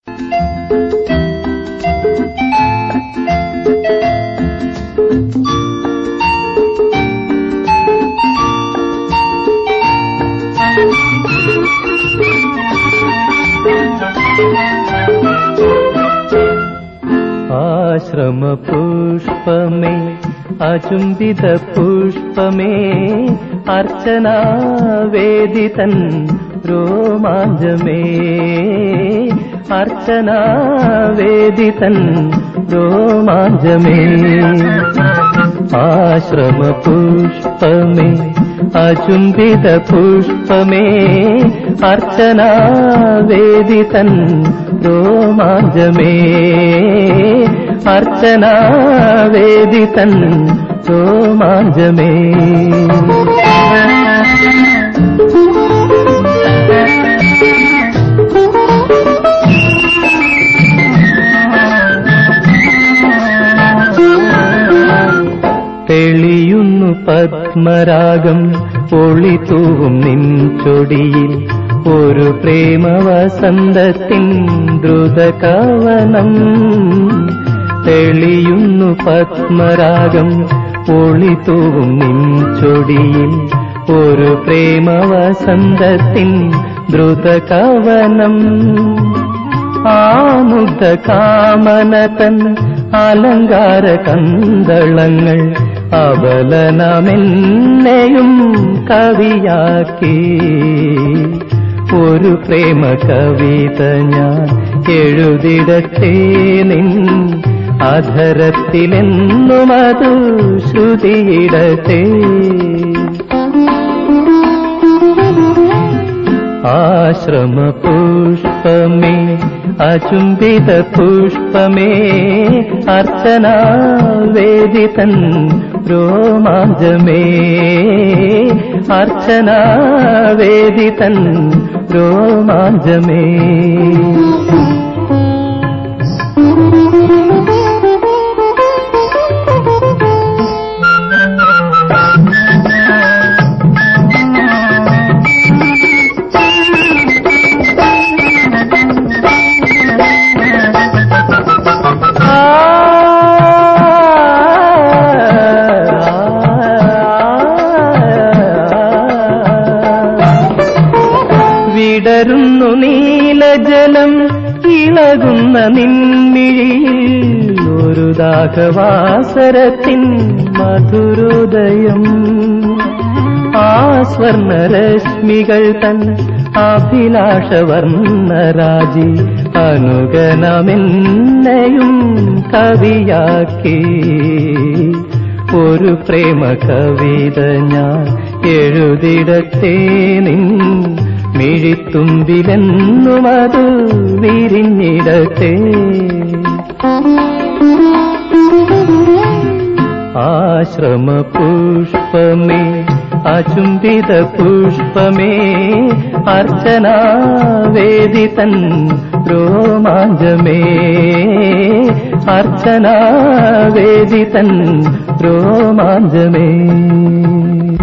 आश्रम पुष्पमे अचुंबित पुष्पमे अर्चना वेदितन रोमांचमे अर्चना वेदितन रोमांचमे आश्रम पुष्पमे अचुंबित पुष्पमे अर्चना वेदितन रोमांचमे अर्चना वेदितन रोमांचमे തെളിയുന്നു പത്മരാഗം ഒളിതൂവും നിൻ ചൊടിയിൽ ഒരു പ്രേമവസന്തത്തിൻ ദ്രുതകവനം തെളിയുന്നു പത്മരാഗം ഒളിതൂവും നിൻ ചൊടിയിൽ ഒരു പ്രേമവസന്തത്തിൻ ദ്രുതകവനം ആമുഗ്ധ കാമനതൻ അലങ്കാര കന്തളങ്ങൾ അവലനമെന്നെയും കവിയാക്കി ഒരു പ്രേമ കവിത ഞാൻ എഴുതിടട്ടെ നിൻ അധരത്തിലെന്നും അത് ശ്രുതിയിടട്ടെ आश्रम पुष्पमे अचुंबित पुष्पमे अर्चना वेदितन रोमांचमे अर्चना वेदितन रोमांचमे വിടരുന്നു നീലജലം ഇളകുന്ന നിൻമിഴിയിൽ ഒരു ദാഹവാസരത്തിൻ മധുരോദയം ആ സ്വർണരശ്മികൾ തൻ അഭിലാഷവർണ്ണരാജി അനുഗണമെന്നെയും കവിയാക്കി ഒരു പ്രേമ കവിത ഞാൻ എഴുതിടട്ടെ നിൻ മിഴിത്തുമ്പിലെന്നും അത് വിരിഞ്ഞിടട്ടെ ആശ്രമ പുഷ്പമേ അചുംബിത പുഷ്പമേ अर्चना वेदितन रोमांचमे अर्चना वेदितन रोमांचमे।